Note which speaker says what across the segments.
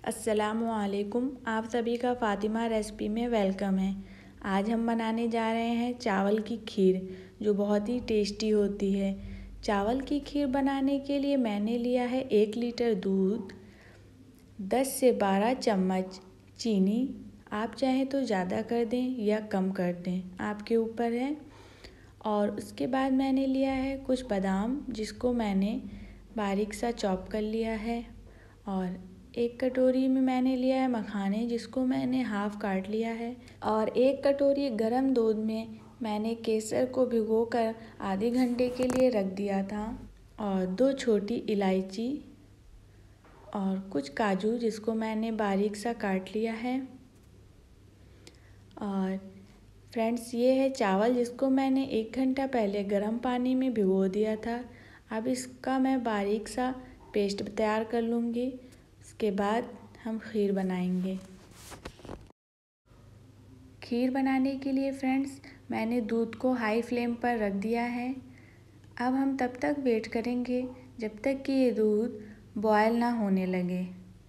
Speaker 1: अस्सलामुअलैकुम। आप सभी का फ़ातिमा रेसिपी में वेलकम है। आज हम बनाने जा रहे हैं चावल की खीर, जो बहुत ही टेस्टी होती है। चावल की खीर बनाने के लिए मैंने लिया है 1 लीटर दूध, 10 से 12 चम्मच चीनी। आप चाहें तो ज़्यादा कर दें या कम कर दें, आपके ऊपर है। और उसके बाद मैंने लिया है कुछ बादाम, जिसको मैंने बारीक सा चॉप कर लिया है। और 1 कटोरी में मैंने लिया है मखाने, जिसको मैंने हाफ़ काट लिया है। और 1 कटोरी गर्म दूध में मैंने केसर को भिगोकर आधे घंटे के लिए रख दिया था। और 2 छोटी इलायची और कुछ काजू, जिसको मैंने बारीक सा काट लिया है। और फ्रेंड्स, ये है चावल, जिसको मैंने 1 घंटा पहले गर्म पानी में भिगो दिया था। अब इसका मैं बारीक सा पेस्ट तैयार कर लूँगी। उसके बाद हम खीर बनाएंगे। खीर बनाने के लिए फ्रेंड्स, मैंने दूध को हाई फ्लेम पर रख दिया है। अब हम तब तक वेट करेंगे जब तक कि ये दूध बॉयल ना होने लगे।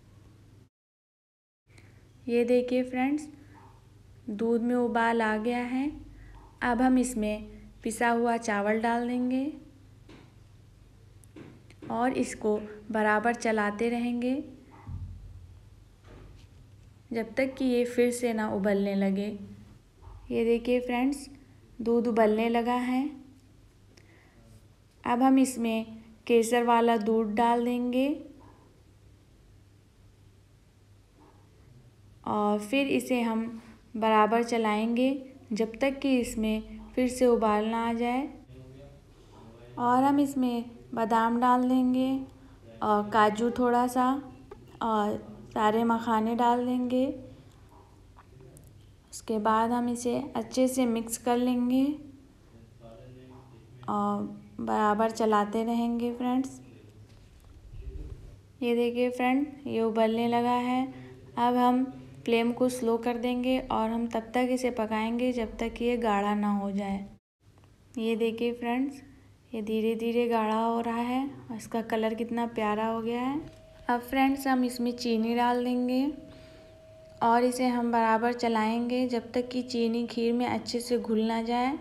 Speaker 1: ये देखिए फ्रेंड्स, दूध में उबाल आ गया है। अब हम इसमें पिसा हुआ चावल डाल देंगे और इसको बराबर चलाते रहेंगे जब तक कि ये फिर से ना उबलने लगे। ये देखिए फ्रेंड्स, दूध उबलने लगा है। अब हम इसमें केसर वाला दूध डाल देंगे और फिर इसे हम बराबर चलाएंगे जब तक कि इसमें फिर से उबाल ना आ जाए। और हम इसमें बादाम डाल देंगे और काजू थोड़ा सा, और सारे मखाने डाल देंगे। उसके बाद हम इसे अच्छे से मिक्स कर लेंगे और बराबर चलाते रहेंगे फ्रेंड्स। ये देखिए फ्रेंड, ये उबलने लगा है। अब हम फ्लेम को स्लो कर देंगे और हम तब तक इसे पकाएंगे जब तक कि ये गाढ़ा ना हो जाए। ये देखिए फ्रेंड्स, ये धीरे धीरे गाढ़ा हो रहा है और इसका कलर कितना प्यारा हो गया है। अब फ्रेंड्स, हम इसमें चीनी डाल देंगे और इसे हम बराबर चलाएंगे जब तक कि चीनी खीर में अच्छे से घुल ना जाए।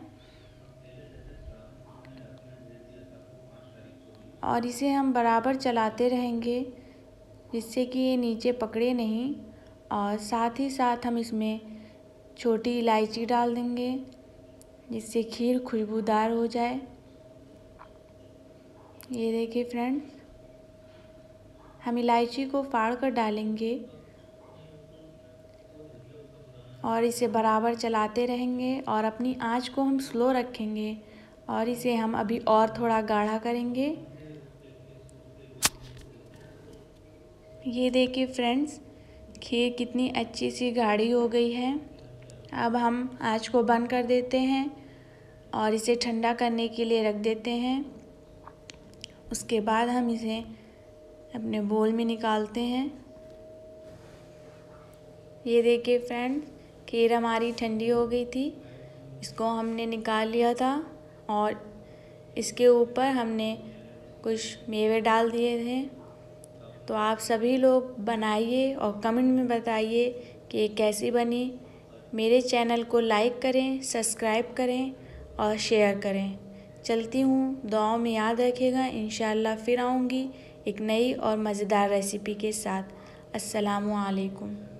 Speaker 1: और इसे हम बराबर चलाते रहेंगे जिससे कि ये नीचे पकड़े नहीं। और साथ ही साथ हम इसमें छोटी इलायची डाल देंगे जिससे खीर खुशबूदार हो जाए। ये देखिए फ्रेंड्स, हम इलायची को फाड़ कर डालेंगे और इसे बराबर चलाते रहेंगे और अपनी आंच को हम स्लो रखेंगे और इसे हम अभी और थोड़ा गाढ़ा करेंगे। ये देखिए फ्रेंड्स, खीर कितनी अच्छी सी गाढ़ी हो गई है। अब हम आंच को बंद कर देते हैं और इसे ठंडा करने के लिए रख देते हैं। उसके बाद हम इसे अपने बोल में निकालते हैं। ये देखिए फ्रेंड्स, खीर हमारी ठंडी हो गई थी। इसको हमने निकाल लिया था और इसके ऊपर हमने कुछ मेवे डाल दिए थे। तो आप सभी लोग बनाइए और कमेंट में बताइए कि ये कैसी बनी। मेरे चैनल को लाइक करें, सब्सक्राइब करें और शेयर करें। चलती हूँ, दुआओं में याद रखिएगा। इंशाअल्लाह फिर आऊँगी एक नई और मज़ेदार रेसिपी के साथ। अस्सलामु अलैकुम।